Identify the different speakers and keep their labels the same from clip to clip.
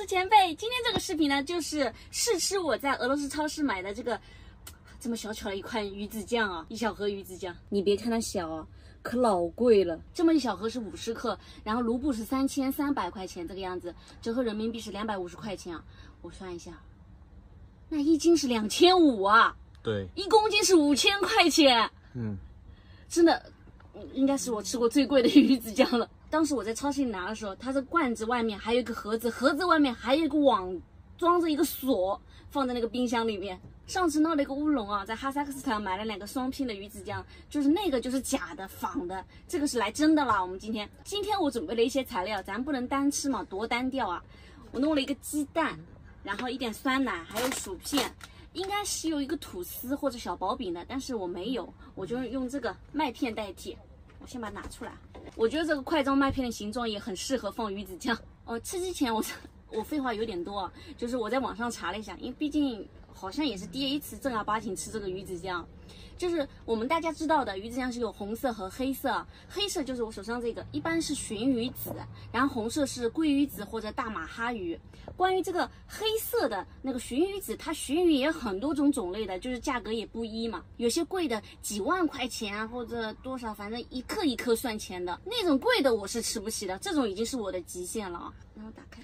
Speaker 1: 是前辈。今天这个视频呢，就是试吃我在俄罗斯超市买的这个这么小巧的一款鱼子酱啊，一小盒鱼子酱。你别看它小啊，可老贵了。这么一小盒是50克，然后卢布是3300块钱这个样子，折合人民币是250块钱啊。我算一下，那1斤是2500啊。
Speaker 2: 对
Speaker 1: ，1公斤是5000块钱。真的，应该是我吃过最贵的鱼子酱了。当时我在超市里拿的时候，它这罐子外面还有一个盒子，盒子外面还有一个网，装着一个锁，放在那个冰箱里面。上次闹了一个乌龙啊，在哈萨克斯坦买了2个双拼的鱼子酱，就是那个就是假的仿的，这个是来真的啦。我们今天我准备了一些材料，咱不能单吃嘛，多单调啊。我弄了一个鸡蛋，然后一点酸奶，还有薯片。应该是有一个吐司或者小薄饼的，但是我没有，我就用这个麦片代替。我先把它拿出来。我觉得这个块状麦片的形状也很适合放鱼子酱。吃之前我废话有点多啊，就是我在网上查了一下，因为毕竟好像也是第一次正儿八经吃这个鱼子酱。就是我们大家知道的鱼子酱是有红色和黑色，黑色就是我手上这个，一般是鲟鱼籽，然后红色是鲑鱼籽或者大马哈鱼。关于这个黑色的那个鲟鱼籽，它鲟鱼也有很多种类的，就是价格也不一嘛，有些贵的几万块钱啊，或者多少，反正一克一克算钱的那种贵的我是吃不起的，这种已经是我的极限了啊。然后打开，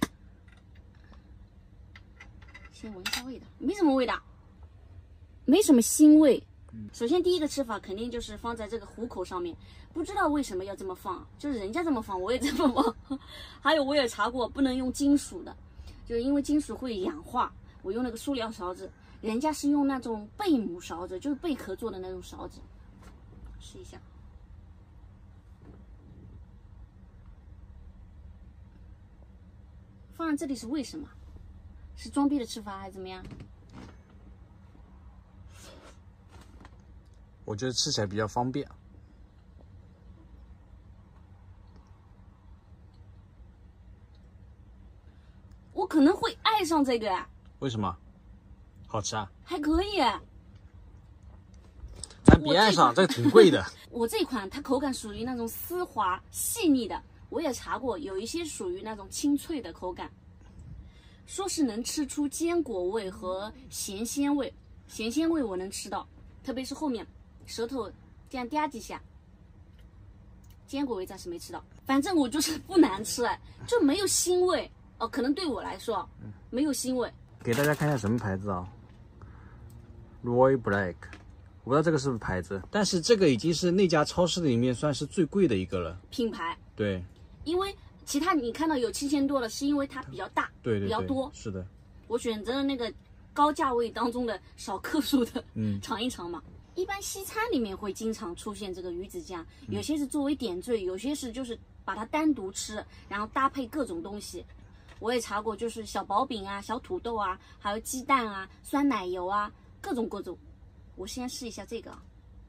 Speaker 1: 先闻一下味道，没什么味道，没什么腥味。首先第一个吃法肯定就是放在这个虎口上面，不知道为什么要这么放，就是人家这么放我也这么放。还有我也查过不能用金属的，就是因为金属会氧化，我用那个塑料勺子，人家是用那种贝母勺子，就是贝壳做的那种勺子。试一下，放在这里是为什么？是装逼的吃法还是怎么样？
Speaker 2: 我觉得吃起来比较方便。
Speaker 1: 我可能会爱上这个。
Speaker 2: 为什么？好吃啊？
Speaker 1: 还可以。
Speaker 2: 咱别爱上，这个挺贵的。
Speaker 1: 我这款它口感属于那种丝滑细腻的，我也查过，有一些属于那种清脆的口感，说是能吃出坚果味和咸鲜味，咸鲜味我能吃到，特别是后面舌头这样嗲几下，坚果味暂时没吃到。反正我就是不难吃，就没有腥味哦，可能对我来说没有腥味。
Speaker 2: 给大家看一下什么牌子啊 ？Roy Black， 我不知道这个是不是牌子，但是这个已经是那家超市里面算是最贵的一个了。
Speaker 1: 品牌。
Speaker 2: 对。因
Speaker 1: 为其他你看到有7000多的，是因为它比较大，对，比较多。
Speaker 2: 是的。我
Speaker 1: 选择了那个高价位当中的少克数的，尝一尝嘛。一般西餐里面会经常出现这个鱼子酱，有些是作为点缀，有些是就是把它单独吃，然后搭配各种东西。我也查过，就是小薄饼啊、小土豆啊，还有鸡蛋啊、酸奶油啊，各种。我先试一下这个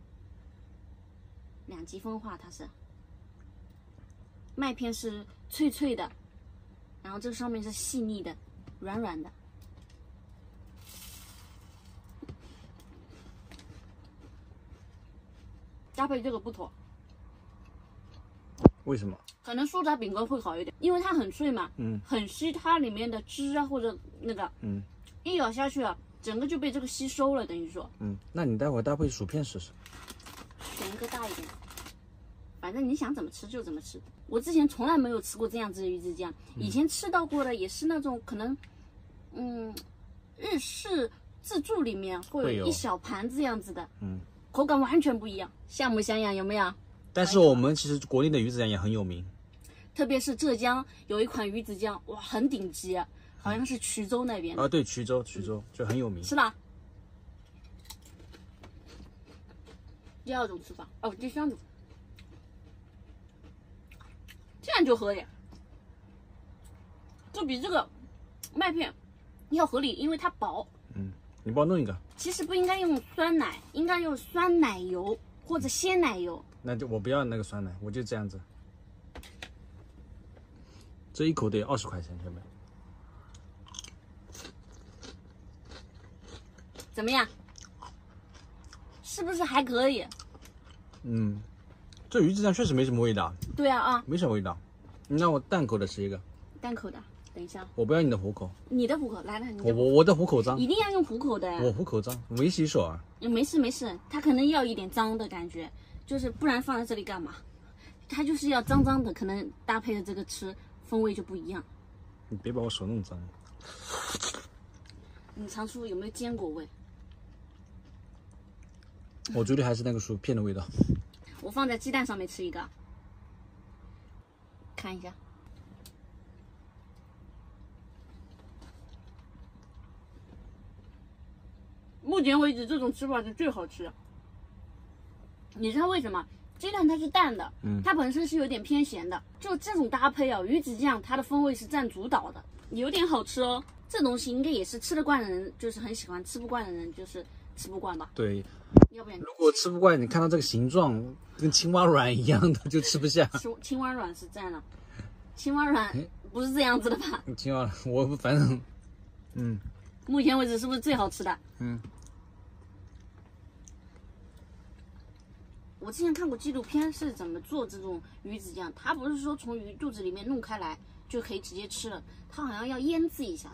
Speaker 1: ，2级分化，它是麦片是脆脆的，然后这上面是细腻的、软软的。搭配这个不妥。
Speaker 2: 为什么？
Speaker 1: 可能酥炸饼干会好一点，因为它很脆嘛，很吸它里面的汁啊或者那个，一咬下去啊，整个就被这个吸收了，等于说。
Speaker 2: 那你待会儿搭配薯片试试。
Speaker 1: 选一个大一点，反正你想怎么吃就怎么吃。我之前从来没有吃过这样子的鱼子酱，以前吃到过的也是那种可能，日式自助里面会有一小盘子这样子的，口感完全不一样，像不像样？有没有？
Speaker 2: 但是我们其实国内的鱼子酱也很有名，
Speaker 1: 特别是浙江有一款鱼子酱，哇，很顶级，好像是衢州那边的。
Speaker 2: 对，衢州就很有名。
Speaker 1: 是吧？第二种吃法，第3种，这样就合理，就比这个麦片要合理，因为它薄。
Speaker 2: 你帮我弄一个。
Speaker 1: 其实不应该用酸奶，应该用酸奶油或者鲜奶油。
Speaker 2: 那就我不要那个酸奶，我就这样子。这一口得20块钱，兄弟。
Speaker 1: 怎么样？是不是还可以？
Speaker 2: 这鱼子酱确实没什么味道。
Speaker 1: 对啊，
Speaker 2: 没什么味道。你让我淡口的吃一个。
Speaker 1: 淡口的。 等一下，
Speaker 2: 我不要你的虎口，
Speaker 1: 你的虎口来了，你的
Speaker 2: 我的虎口脏，
Speaker 1: 一定要用虎口的。
Speaker 2: 我虎口脏，没洗手啊。
Speaker 1: 没事没事，它可能要一点脏的感觉，就是不然放在这里干嘛？它就是要脏脏的，可能搭配的这个吃风味就不一样。
Speaker 2: 你别把我手弄脏。
Speaker 1: 你尝出有没有坚果味？
Speaker 2: 我嘴里还是那个薯片的味道。
Speaker 1: 我放在鸡蛋上面吃一个，看一下。目前为止，这种吃法是最好吃的。你知道为什么？鸡蛋它是淡的，它本身是有点偏咸的。就这种搭配啊，鱼子酱它的风味是占主导的，有点好吃哦。这东西应该也是吃得惯的人就是很喜欢，吃不惯的人就是吃不惯吧？
Speaker 2: 对，
Speaker 1: 要不然
Speaker 2: 如果吃不惯，你看到这个形状跟青蛙卵一样的，就吃不下。
Speaker 1: 青蛙卵是占了，青蛙卵不是这样子的吧？
Speaker 2: 青蛙卵，我反正，
Speaker 1: 目前为止是不是最好吃的？我之前看过纪录片是怎么做这种鱼子酱，它不是说从鱼肚子里面弄开来就可以直接吃了，它好像要腌制一下。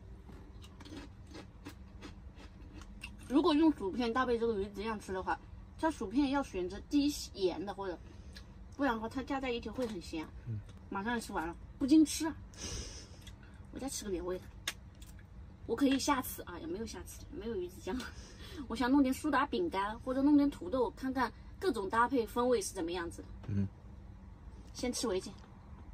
Speaker 1: 如果用薯片搭配这个鱼子酱吃的话，它薯片要选择低盐的，或者不然的话它加在一起会很咸。马上就吃完了，不禁吃啊！我再吃个原味的。我可以下次啊，也没有下次，没有鱼子酱。我想弄点苏打饼干或者弄点土豆，看看各种搭配风味是怎么样子的。先吃为敬。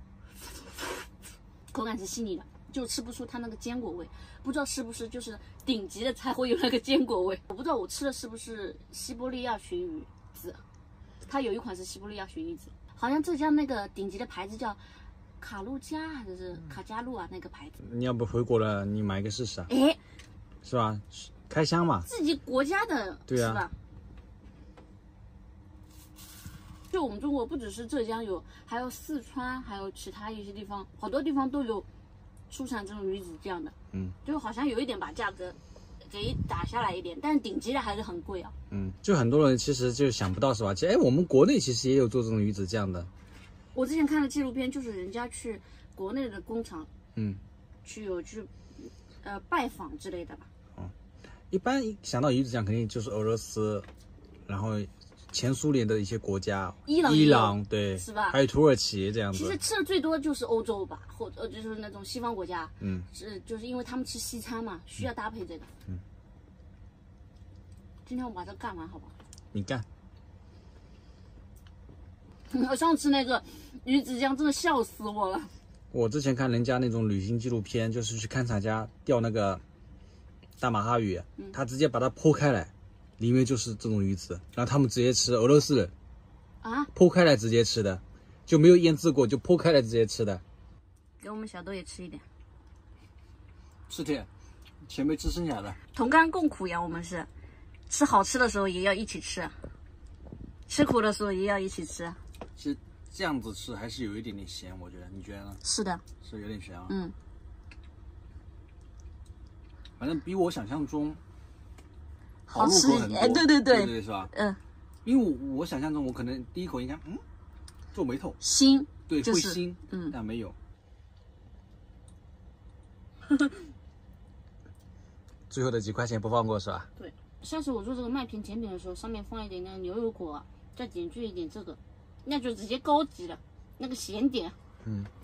Speaker 1: 口感是细腻的，就吃不出它那个坚果味，不知道是不是就是顶级的才会有那个坚果味。我不知道我吃的是不是西伯利亚鲟鱼子，它有一款是西伯利亚鲟鱼子，好像浙江那个顶级的牌子叫卡路加还是卡加路啊，那个牌子。
Speaker 2: 你要不回国了，你买一个试试啊？
Speaker 1: 哎，
Speaker 2: 是吧？开箱嘛。
Speaker 1: 自己国家的，
Speaker 2: 对啊，
Speaker 1: 是吧？就我们中国不只是浙江有，还有四川，还有其他一些地方，好多地方都有出产这种鱼子酱的。就好像有一点把价格给打下来一点，但是顶级的还是很贵啊。
Speaker 2: 就很多人其实就想不到是吧？其实我们国内其实也有做这种鱼子酱的。
Speaker 1: 我之前看了纪录片，就是人家去国内的工厂，去拜访之类的吧。
Speaker 2: 一般想到鱼子酱，肯定就是俄罗斯，然后前苏联的一些国家，伊朗对，
Speaker 1: 是吧？
Speaker 2: 还有土耳其这样子。
Speaker 1: 其实吃的最多就是欧洲吧，或者就是那种西方国家，就是因为他们吃西餐嘛，需要搭配这个。今天我把这干完，好不好？
Speaker 2: 你干。
Speaker 1: 我上次那个鱼子酱真的笑死我了。
Speaker 2: 我之前看人家那种旅行纪录片，就是去勘察家钓那个大马哈鱼，他直接把它剖开来，里面就是这种鱼子，然后他们直接吃。俄罗斯人
Speaker 1: 啊，
Speaker 2: 剖开来直接吃的，就没有腌制过，就剖开来直接吃的。
Speaker 1: 给我们小豆也吃一点。
Speaker 2: 是的，钱没吃剩下的。
Speaker 1: 同甘共苦呀，我们是吃好吃的时候也要一起吃，吃苦的时候也要一起吃。
Speaker 2: 其实这样子吃还是有一点点咸，我觉得，你觉得呢？
Speaker 1: 是的，
Speaker 2: 是有点咸啊。反正比我想象中
Speaker 1: 好吃
Speaker 2: 很多。
Speaker 1: 哎，对，
Speaker 2: 对，是吧？因为我想象中，我可能第一口应该皱眉头，
Speaker 1: 腥，
Speaker 2: 对，
Speaker 1: 就是、
Speaker 2: 会腥，但没有。最后的几块钱不放过是吧？
Speaker 1: 对，下次我做这个麦片甜品的时候，上面放一点那个牛油果，再点缀一点这个，那就直接高级了，那个咸点。